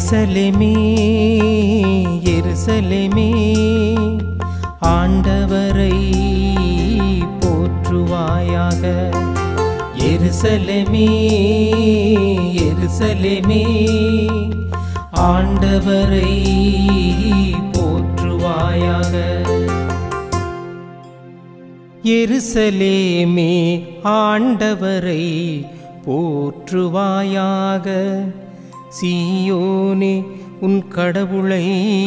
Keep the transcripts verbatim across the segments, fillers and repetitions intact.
எருசலேமே எருசலேமே ஆண்டவரை போற்றுவாயாக. எருசலேமே எருசலேமே ஆண்டவரை போற்றுவாயாக. எருசலேமே ஆண்டவரை போற்றுவாயாக. சீயோனே உன் கடவுளை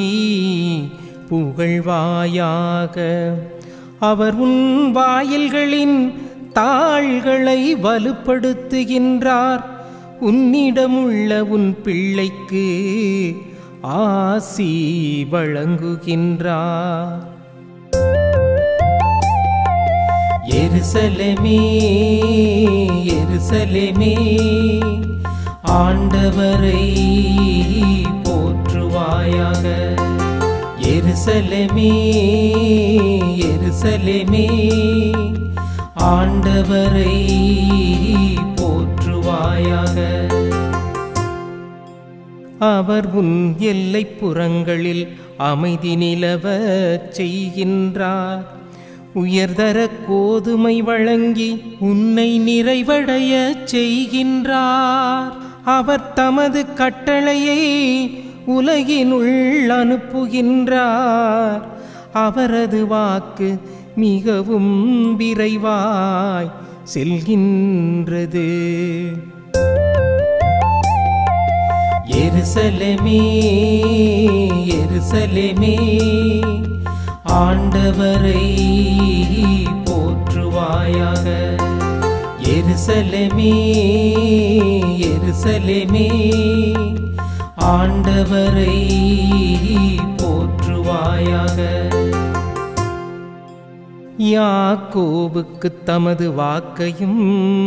புகழ்வாயாக. அவர் உன் வாயில்களின் தாள்களை வலுப்படுத்துகின்றார். உன்னிடமுள்ள உன் பிள்ளைக்கு ஆசி வழங்குகின்றார். எருசலேமே எருசலேமே ஆண்டவரை போற்றுவாயாக. எருசலேமே எருசலேமே ஆண்டவரை போற்றுவாயாக. அவர் உன் எல்லைப்புறங்களில் அமைதி நிலவச் செய்கின்றார். உயர்தர கோதுமை வழங்கி உன்னை நிறைவடைய செய்கின்றார். அவர் தமது கட்டளையை உலகினுள் அனுப்புகின்றார். அவரது வாக்கு மிகவும் விரைவாய் செல்கின்றது. எருசலேமே எருசலேமே ஆண்டவரை போற்றுவாயாக. எருசலேமே எருசலேமே ஆண்டவரை போற்றுவாயாக. யாக்கோபுக்கு தமது வாக்கையும்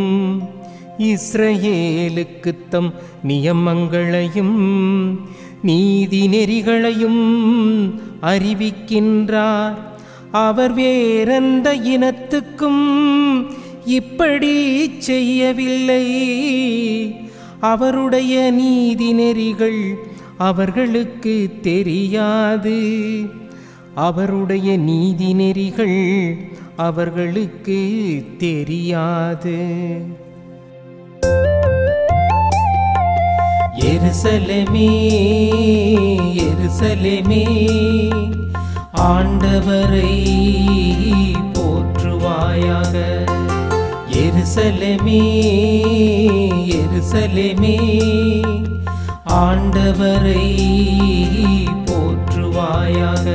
இஸ்ரவேலுக்கு தம் நியமங்களையும் நீதி நெறிகளையும் அறிவிக்கின்றார். அவர் வேறெந்த இனத்துக்கும் இப்படி செய்யவில்லை. அவருடைய நீதி நெறிகள் அவர்களுக்கு தெரியாது. அவருடைய நீதி நெறிகள் அவர்களுக்கு தெரியாது. எருசலேமே எருசலேமே ஆண்டவரை போற்றுவாயாக. எருசலேமே எருசலேமே ஆண்டவரை போற்றுவாயாக.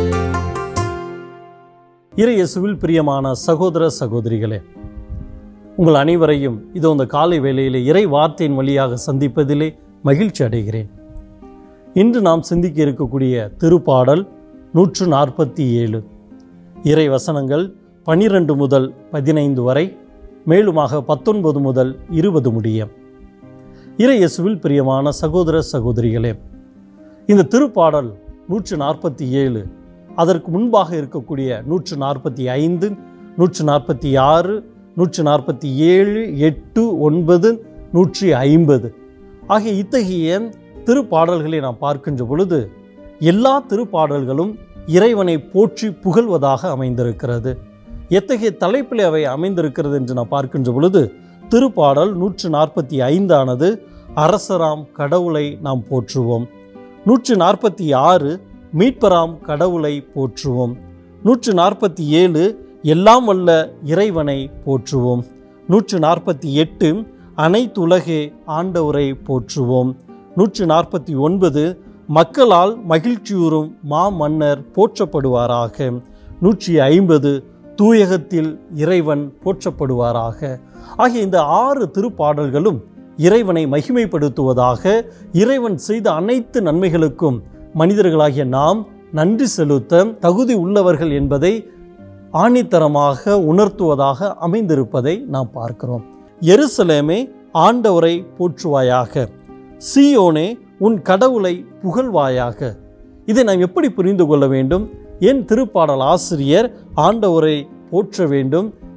இறையேசுவில் பிரியமான சகோதர சகோதரிகளே, உங்கள் அனைவரையும் இதோ இந்த காலை வேளையிலே இறை வார்த்தையின் வழியாக சந்திப்பதிலே மகிழ்ச்சி அடைகிறேன். இன்று நாம் சிந்திக்க இருக்கக்கூடிய திருப்பாடல் நூற்று நாற்பத்தி ஏழு. இறை வசனங்கள் பனிரெண்டு முதல் பதினைந்து வரை, மேலுமாக பத்தொன்பது முதல் இருபது முடிய. இறையேசுவில் பிரியமான சகோதர சகோதரிகளே, இந்த திருப்பாடல் நூற்று நாற்பத்தி ஏழு அதற்கு முன்பாக இருக்கக்கூடிய நூற்று நாற்பத்தி ஐந்து, நூற்று நாற்பத்தி ஆறு, நூற்று நாற்பத்தி ஏழு, எட்டு, ஒன்பது, நூற்றி ஐம்பது ஆகிய இத்தகைய திருப்பாடல்களை நாம் பார்க்கின்ற பொழுது எல்லா திருப்பாடல்களும் இறைவனை போற்றி புகழ்வதாக அமைந்திருக்கிறது. எத்தகைய தலைப்பில் அவை அமைந்திருக்கிறது என்று நாம் பார்க்கின்ற பொழுது திருப்பாடல் நூற்று நாற்பத்தி ஐந்தானது அரசராம் கடவுளை நாம் போற்றுவோம். நூற்று நாற்பத்தி ஆறு மீட்பராம் கடவுளை போற்றுவோம். நூற்று நாற்பத்தி ஏழு எல்லாம் வல்ல இறைவனை போற்றுவோம். நூற்று நாற்பத்தி எட்டு அனைத்துலகே ஆண்டவரை போற்றுவோம். நூற்று நாற்பத்தி ஒன்பது மக்களால் மகிழ்ச்சியுறும் மா மன்னர் போற்றப்படுவாராக. நூற்றி ஐம்பது தூயகத்தில் இறைவன் போற்றப்படுவாராக. ஆகிய இந்த ஆறு திருப்பாடல்களும் இறைவனை மகிமைப்படுத்துவதாக, இறைவன் செய்த அனைத்து நன்மைகளுக்கும் மனிதர்களாகிய நாம் நன்றி செலுத்த தகுதி உள்ளவர்கள் என்பதை ஆணித்தரமாக உணர்த்துவதாக அமைந்திருப்பதை நாம் பார்க்கிறோம். எருசலேமே ஆண்டவரை போற்றுவாயாக. சீயோனே உன் கடவுளை புகழ்வாயாக. இதை நாம் எப்படி புரிந்து கொள்ள வேண்டும்? என் திருப்பாடல் ஆசிரியர் ஆண்டவரை போற்ற வேண்டும்,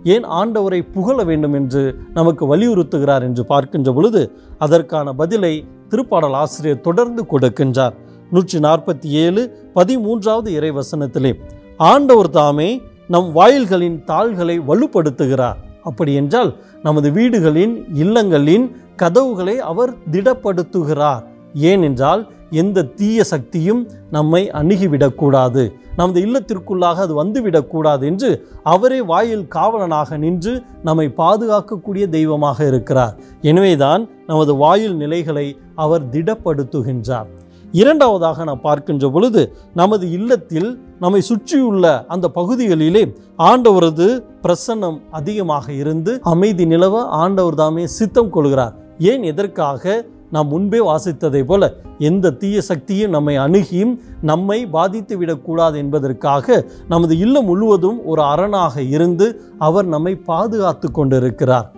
ஏன் ஆண்டவரை புகழ வேண்டும் என்று நமக்கு வலியுறுத்துகிறார் என்று பார்க்கின்ற பொழுது அதற்கான பதிலை திருப்பாடல் ஆசிரியர் தொடர்ந்து கொடுக்கின்றார். நூற்றி நாற்பத்தி ஏழு பதிமூன்றாவது இறை வசனத்திலே ஆண்டவர் தாமே நம் வாயில்களின் தாள்களை வலுப்படுத்துகிறார். அப்படி என்றால் நமது வீடுகளின் இல்லங்களின் கதவுகளை அவர் திடப்படுத்துகிறார். ஏனென்றால் எந்த தீய சக்தியும் நம்மை அணுகிவிடக்கூடாது, நமது இல்லத்திற்குள்ளாக அது வந்துவிடக்கூடாது என்று அவரே வாயில் காவலனாக நின்று நம்மை பாதுகாக்கக்கூடிய தெய்வமாக இருக்கிறார். எனவேதான் நமது வாயில் நிலைகளை அவர் திடப்படுத்துகின்றார். இரண்டாவதாக நாம் பார்க்கின்ற பொழுது நமது இல்லத்தில் நம்மை சுற்றியுள்ள அந்த பகுதிகளிலே ஆண்டவரது பிரசன்னம் அதிகமாக இருந்து அமைதி நிலவ ஆண்டவர் தாமே சித்தம் கொள்கிறார். ஏன், எதற்காக? நாம் முன்பே வாசித்ததை போல எந்த தீய சக்தியும் நம்மை அணுகியும் நம்மை பாதித்து விடக்கூடாது என்பதற்காக நமது இல்லம் முழுவதும் ஒரு அரணாக இருந்து அவர் நம்மை பாதுகாத்து கொண்டிருக்கிறார்.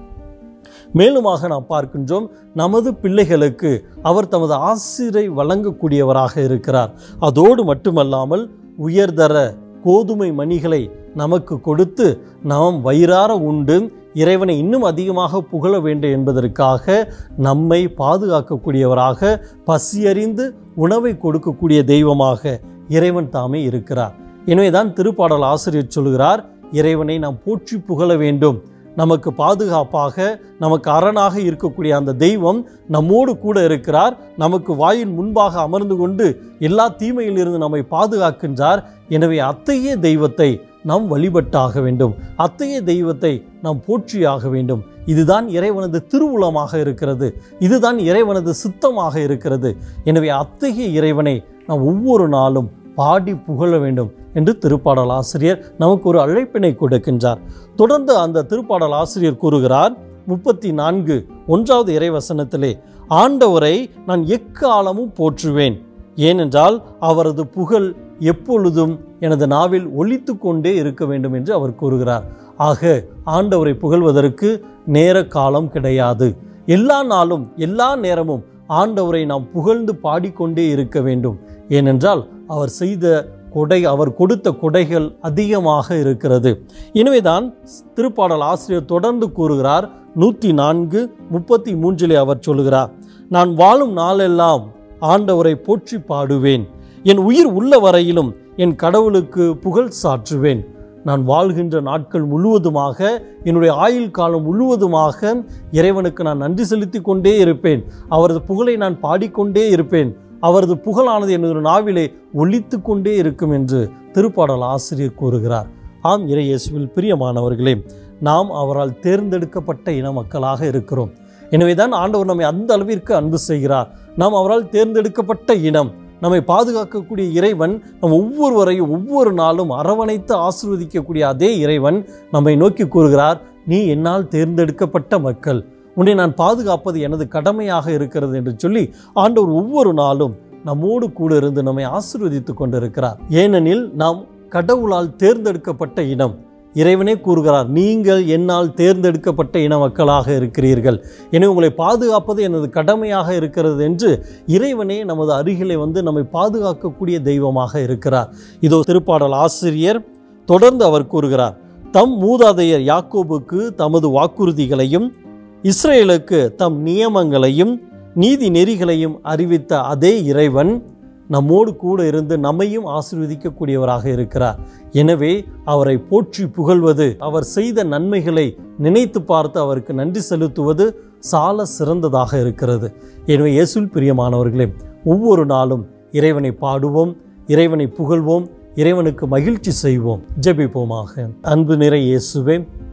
மேலுமாக நாம் பார்க்கின்றோம், நமது பிள்ளைகளுக்கு அவர் தமது ஆசிரை வழங்கக்கூடியவராக இருக்கிறார். அதோடு மட்டுமல்லாமல் உயர்தர கோதுமை மணிகளை நமக்கு கொடுத்து நாம் வயிறார உண்டு இறைவனை இன்னும் அதிகமாக புகழ வேண்டும் என்பதற்காக நம்மை பாதுகாக்கக்கூடியவராக, பசியறிந்து உணவை கொடுக்கக்கூடிய தெய்வமாக இறைவன் தாமே இருக்கிறார். எனவேதான் திருப்பாடல் ஆசிரியர் சொல்கிறார், இறைவனை நாம் போற்றி புகழ வேண்டும். நமக்கு பாதுகாப்பாக, நமக்கு அரணாக இருக்கக்கூடிய அந்த தெய்வம் நம்மோடு கூட இருக்கிறார். நமக்கு வாயின் முன்பாக அமர்ந்து கொண்டு எல்லா தீமையிலிருந்து நம்மை பாதுகாக்கின்றார். எனவே அத்தகைய தெய்வத்தை நாம் வழிபட்டாக வேண்டும், அத்தகைய தெய்வத்தை நாம் போற்றியாக வேண்டும். இதுதான் இறைவனது திருவுளமாக இருக்கிறது, இதுதான் இறைவனது சித்தமாக இருக்கிறது. எனவே அத்தகைய இறைவனை நாம் ஒவ்வொரு நாளும் பாடி புகழ வேண்டும் என்று திருப்பாடல் ஆசிரியர் நமக்கு ஒரு அழைப்பினை கொடுக்கின்றார். தொடர்ந்து அந்த திருப்பாடல் ஆசிரியர் கூறுகிறார், முப்பத்தி நான்கு ஒன்றாவது இறைவசனத்திலே ஆண்டவரை நான் எக்காலமும் போற்றுவேன், ஏனென்றால் அவரது புகழ் எப்பொழுதும் எனது நாவில் ஒலித்து கொண்டே இருக்க வேண்டும் என்று அவர் கூறுகிறார். ஆக ஆண்டவரை புகழ்வதற்கு நேர காலம் கிடையாது. எல்லா நாளும் எல்லா நேரமும் ஆண்டவரை நாம் புகழ்ந்து பாடிக்கொண்டே இருக்க வேண்டும். ஏனென்றால் அவர் செய்த கொடை, அவர் கொடுத்த கொடைகள் அதிகமாக இருக்கிறது. எனவேதான் திருப்பாடல் ஆசிரியர் தொடர்ந்து கூறுகிறார், நூற்றி நான்கு முப்பத்தி மூன்றிலே அவர் சொல்கிறார், நான் வாழும் நாளெல்லாம் ஆண்டவரை போற்றி பாடுவேன், என் உயிர் உள்ள வரையிலும் என் கடவுளுக்கு புகழ் சாற்றுவேன். நான் வாழ்கின்ற நாட்கள் முழுவதுமாக, என்னுடைய ஆயுள் காலம் முழுவதுமாக இறைவனுக்கு நான் நன்றி செலுத்தி கொண்டே இருப்பேன். அவரது புகழை நான் பாடிக்கொண்டே இருப்பேன். அவரது புகழானது எனது நாவிலே ஒலித்து கொண்டே இருக்கும் என்று திருப்பாடல் ஆசிரியர் கூறுகிறார். ஆம், இறை இயேசுவில் பிரியமானவர்களே, நாம் அவரால் தேர்ந்தெடுக்கப்பட்ட இன மக்களாக இருக்கிறோம். எனவேதான் ஆண்டவர் நம்மை அந்த அளவிற்கு அன்பு செய்கிறார். நாம் அவரால் தேர்ந்தெடுக்கப்பட்ட இனம். நம்மை பாதுகாக்கக்கூடிய இறைவன் நம் ஒவ்வொருவரையும் ஒவ்வொரு நாளும் அரவணைத்து ஆசீர்வதிக்கக்கூடிய அதே இறைவன் நம்மை நோக்கி கூறுகிறார், நீ என்னால் தேர்ந்தெடுக்கப்பட்ட மக்கள், உன்னை நான் பாதுகாப்பது எனது கடமையாக இருக்கிறது என்று சொல்லி ஆண்டவர் ஒவ்வொரு நாளும் நம்மோடு கூட இருந்து நம்மை ஆசீர்வதித்து கொண்டிருக்கிறார். ஏனெனில் நாம் கடவுளால் தேர்ந்தெடுக்கப்பட்ட இனம். இறைவனே கூறுகிறார், நீங்கள் என்னால் தேர்ந்தெடுக்கப்பட்ட இன மக்களாக இருக்கிறீர்கள், எனவே உங்களை பாதுகாப்பது எனது கடமையாக இருக்கிறது என்று இறைவனே நமது அருகிலே வந்து நம்மை பாதுகாக்கக்கூடிய தெய்வமாக இருக்கிறார். இதோ திருப்பாடல் ஆசிரியர் தொடர்ந்து அவர் கூறுகிறார், தம் மூதாதையர் யாக்கோபுக்கு தமது வாக்குறுதிகளையும் இஸ்ரேலுக்கு தம் நியமங்களையும் நீதி நெறிகளையும் அறிவித்த அதே இறைவன் நம்மோடு கூட இருந்து நம்மையும் ஆசீர்வதிக்கக்கூடியவராக இருக்கிறார். எனவே அவரை போற்றி புகழ்வது, அவர் செய்த நன்மைகளை நினைத்து பார்த்து அவருக்கு நன்றி செலுத்துவது சால சிறந்ததாக இருக்கிறது. எனவே இயேசுவில் பிரியமானவர்களே, ஒவ்வொரு நாளும் இறைவனை பாடுவோம், இறைவனை புகழ்வோம், இறைவனுக்கு மகிழ்ச்சி செய்வோம். ஜெபிப்போமாக. அன்பு நிறை இயேசுவே,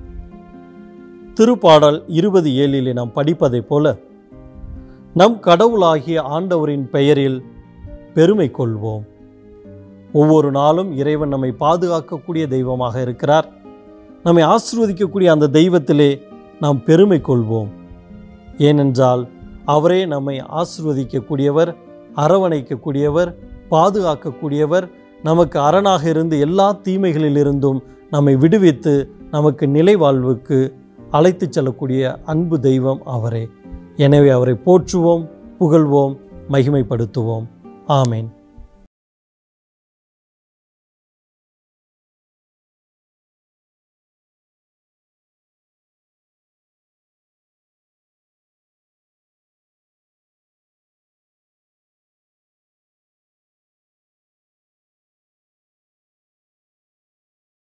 திருப்பாடல் இருபது ஏழிலே நாம் படிப்பதை போல நம் கடவுளாகிய ஆண்டவரின் பெயரில் பெருமை கொள்வோம். ஒவ்வொரு நாளும் இறைவன் நம்மை பாதுகாக்கக்கூடிய தெய்வமாக இருக்கிறார். நம்மை ஆசீர்வதிக்கக்கூடிய அந்த தெய்வத்திலே நாம் பெருமை கொள்வோம். ஏனென்றால் அவரே நம்மை ஆசீர்வதிக்கக்கூடியவர், அரவணைக்கக்கூடியவர், பாதுகாக்கக்கூடியவர், நமக்கு அரணாக இருந்து எல்லா தீமைகளிலிருந்தும் நம்மை விடுவித்து நமக்கு நிலை வாழ்வுக்கு அழைத்து செல்லக்கூடிய அன்பு தெய்வம் அவரே. எனவே அவரை போற்றுவோம், புகழ்வோம், மகிமைப்படுத்துவோம். ஆமேன்.